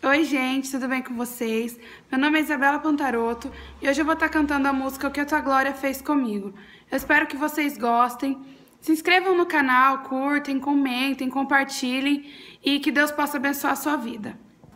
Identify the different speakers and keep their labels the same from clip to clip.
Speaker 1: Oi gente, tudo bem com vocês? Meu nome é Isabela Pantaroto e hoje eu vou estar cantando a música O Que a Tua Glória Fez Comigo. Eu espero que vocês gostem. Se inscrevam no canal, curtem, comentem, compartilhem e que Deus possa abençoar a sua vida.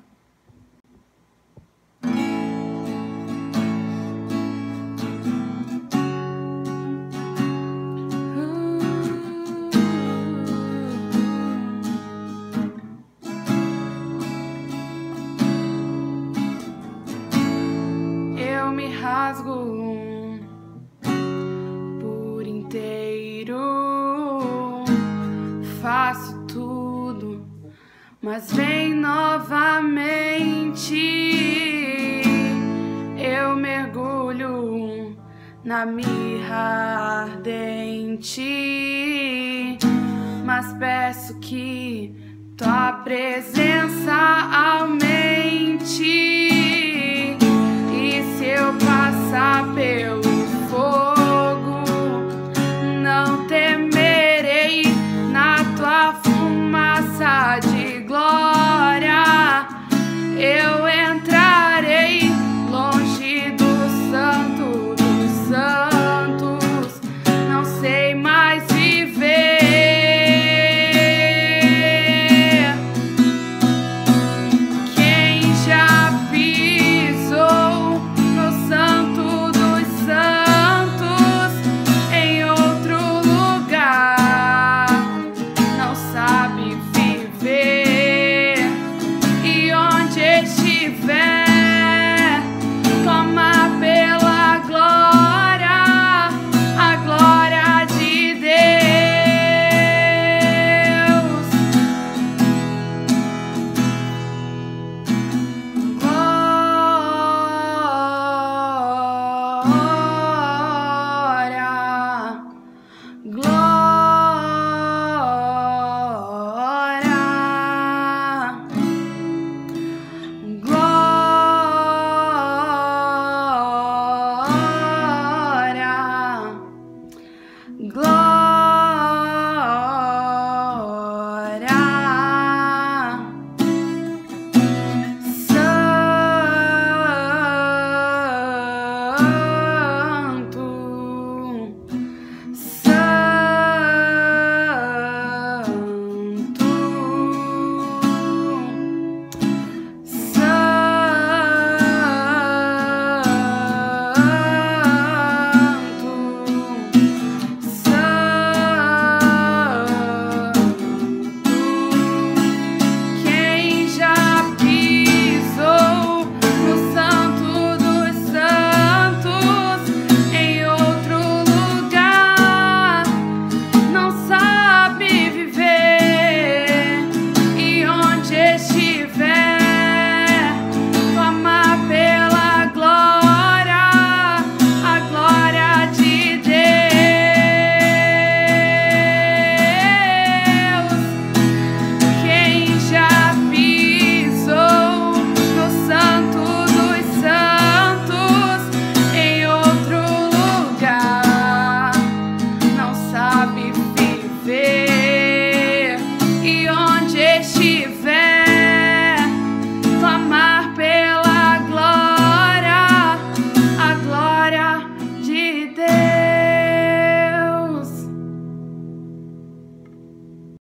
Speaker 1: Eu me rasgo por inteiro, faço tudo, mas vem novamente. Eu mergulho na mirra ardente, mas peço que tua presença